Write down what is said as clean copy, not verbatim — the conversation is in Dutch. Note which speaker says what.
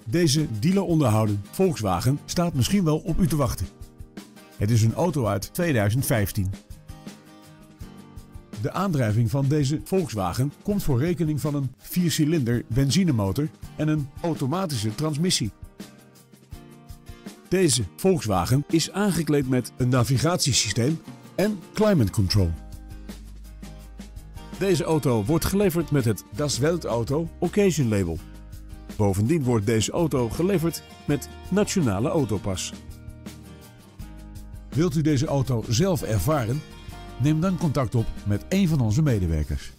Speaker 1: Deze dealer onderhouden Volkswagen staat misschien wel op u te wachten. Het is een auto uit 2015. De aandrijving van deze Volkswagen komt voor rekening van een 4-cilinder benzinemotor en een automatische transmissie. Deze Volkswagen is aangekleed met een navigatiesysteem en climate control. Deze auto wordt geleverd met het Das Weltauto Occasion label. Bovendien wordt deze auto geleverd met Nationale Autopas. Wilt u deze auto zelf ervaren? Neem dan contact op met een van onze medewerkers.